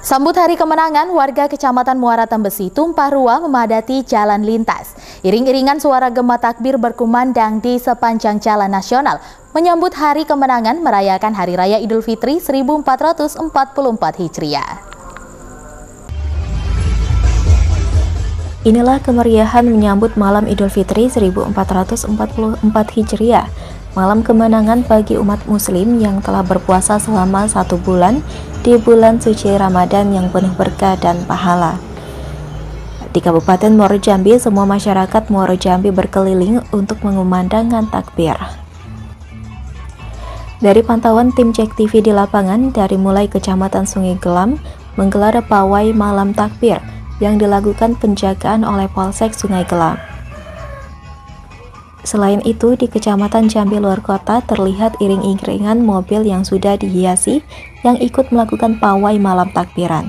Sambut Hari Kemenangan, warga Kecamatan Muara Tembesi tumpah ruah memadati jalan lintas. Iring-iringan suara gema takbir berkumandang di sepanjang jalan nasional menyambut Hari Kemenangan merayakan Hari Raya Idul Fitri 1444 Hijriah. Inilah kemeriahan menyambut malam Idul Fitri 1444 Hijriah, malam kemenangan bagi umat muslim yang telah berpuasa selama 1 bulan di bulan suci Ramadan yang penuh berkah dan pahala. Di Kabupaten Muaro Jambi, semua masyarakat Muaro Jambi berkeliling untuk mengumandangkan takbir. Dari pantauan tim Cek TV di lapangan, dari mulai Kecamatan Sungai Gelam menggelar pawai malam takbir yang dilakukan penjagaan oleh Polsek Sungai Gelam. Selain itu, di Kecamatan Jambi luar kota terlihat iring-iringan mobil yang sudah dihiasi yang ikut melakukan pawai malam takbiran.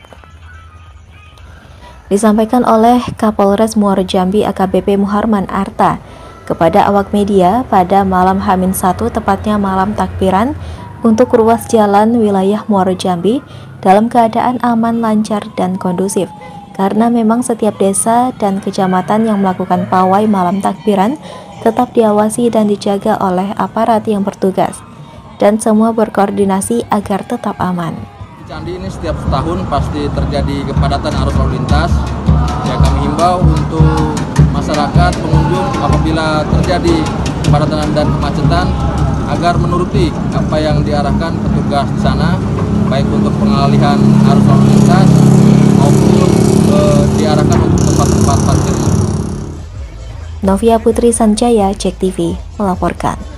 Disampaikan oleh Kapolres Muaro Jambi AKBP Muharman Arta kepada awak media pada malam H-1 tepatnya malam takbiran untuk ruas jalan wilayah Muaro Jambi dalam keadaan aman, lancar, dan kondusif. Karena memang setiap desa dan kecamatan yang melakukan pawai malam takbiran tetap diawasi dan dijaga oleh aparat yang bertugas, dan semua berkoordinasi agar tetap aman. Di Candi ini setiap tahun pasti terjadi kepadatan arus lalu lintas. Ya, kami himbau untuk masyarakat pengunjung apabila terjadi kepadatan dan kemacetan agar menuruti apa yang diarahkan petugas di sana, baik untuk pengalihan arus lalu lintas maupun diarahkan untuk tempat-tempat parkirnya. Novia Putri Sanjaya, Cek TV, melaporkan.